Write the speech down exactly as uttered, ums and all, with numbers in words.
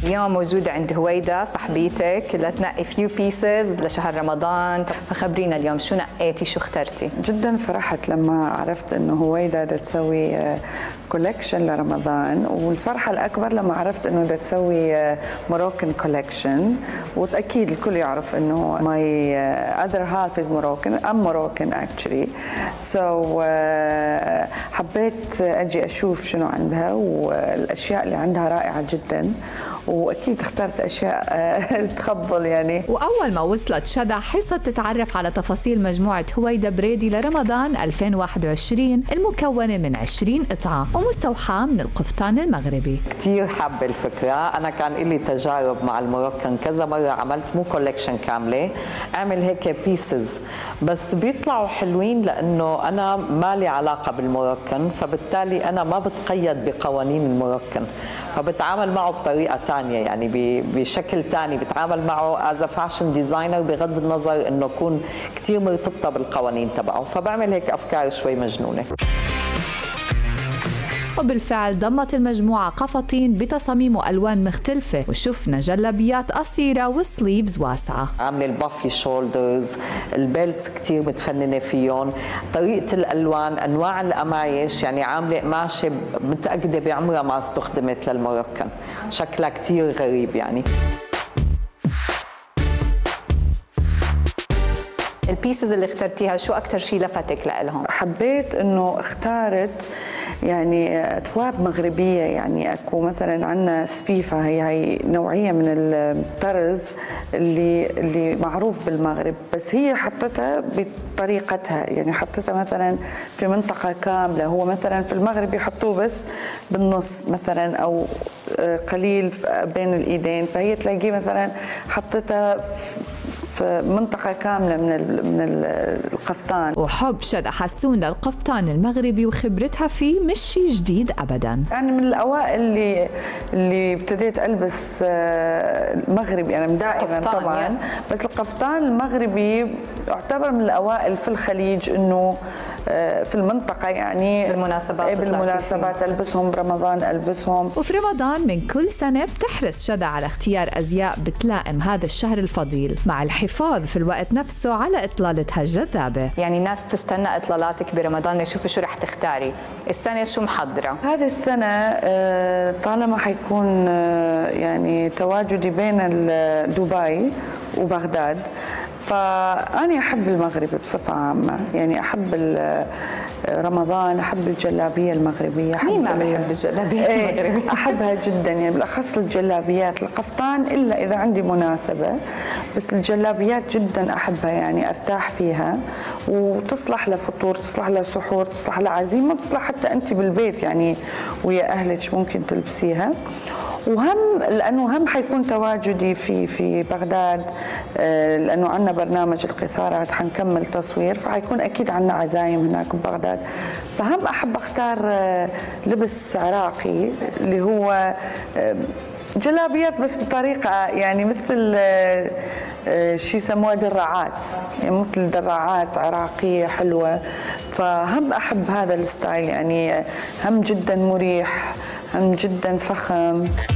اليوم موجودة عند هويدا صاحبيتك لتنقي فيو بيسز لشهر رمضان، فخبرينا اليوم شو نقيتي شو اخترتي؟ جدا فرحت لما عرفت انه هويدا بدها تسوي كولكشن لرمضان، والفرحة الأكبر لما عرفت انه بدها تسوي موروكن كولكشن، واكيد الكل يعرف انه my other half is Moroccan I'm Moroccan actually so حبيت اجي اشوف شنو عندها، والاشياء اللي عندها رائعة جدا، واكيد اخترت اشياء تخبل يعني. واول ما وصلت شدى حرصت تتعرف على تفاصيل مجموعه هويدا بريدي لرمضان ألفين وواحد وعشرين المكونه من عشرين قطعه ومستوحاه من القفطان المغربي. كثير حابه الفكره، انا كان لي تجارب مع الموروكان كذا مره، عملت مو كولكشن كامله، اعمل هيك بيسز بس بيطلعوا حلوين لانه انا ما لي علاقه بالموروكان، فبالتالي انا ما بتقيد بقوانين الموروكان، فبتعامل معه بطريقه ثانيه يعني بشكل ثاني، بتعامل معه از فاشن ديزاينر بغض النظر انه يكون كثير مرتبطه بالقوانين تبعه، فبعمل هيك افكار شوي مجنونه. وبالفعل ضمت المجموعة قفطين بتصاميم وألوان مختلفة، وشفنا جلابيات قصيرة وسليفز واسعة. عاملة البافي شولدرز، البيلتس كتير متفننة فيهم، طريقة الألوان، أنواع القمايش، يعني عاملة قماشة متأكدة بعمرها ما استخدمت للموروكان، شكلها كتير غريب يعني. البيسز اللي اخترتيها شو أكثر شيء لفتك لهم؟ حبيت إنه اختارت يعني أثواب مغربية، يعني أكو مثلا عندنا سفيفة، هي هي نوعية من الطرز اللي اللي معروف بالمغرب، بس هي حطتها بطريقتها، يعني حطتها مثلا في منطقة كاملة، هو مثلا في المغرب يحطوه بس بالنص مثلا أو قليل بين الإيدين، فهي تلاقيه مثلا حطتها في منطقة كاملة من من القفطان. وحب شدى حسون للقفطان المغربي وخبرتها فيه مش شيء جديد أبدا، يعني من الأوائل اللي اللي ابتديت ألبس مغربي أنا دائما طبعا يس. بس القفطان المغربي يعتبر من الأوائل في الخليج إنه في المنطقة، يعني بالمناسبات بالمناسبات ألبسهم، برمضان ألبسهم. وفي رمضان من كل سنة بتحرص شدى على اختيار أزياء بتلائم هذا الشهر الفضيل، مع الحفاظ في الوقت نفسه على إطلالتها الجذابة. يعني الناس بتستنى إطلالاتك برمضان ليشوفوا شو رح تختاري، السنة شو محضرة؟ هذه السنة طالما حيكون يعني تواجدي بين دبي وبغداد، فأنا أحب المغربي بصفة عامة، يعني أحب رمضان، أحب الجلابية المغربية. مين ما بحب الجلابية المغربية؟ أحبها جدا، يعني بالأخص الجلابيات، القفطان إلا إذا عندي مناسبة، بس الجلابيات جدا أحبها، يعني أرتاح فيها وتصلح لفطور، تصلح لسحور، تصلح لعزيمة، بتصلح حتى أنت بالبيت يعني ويا أهلك ممكن تلبسيها. وهم لانه هم حيكون تواجدي في في بغداد، لانه عندنا برنامج القيثارات حنكمل تصوير، فحيكون اكيد عندنا عزايم هناك ببغداد، فهم احب اختار لبس عراقي اللي هو جلابيات بس بطريقه يعني مثل شي يسموها دراعات، يعني مثل دراعات عراقيه حلوه، فهم احب هذا الستايل، يعني هم جدا مريح، هم جدا فخم.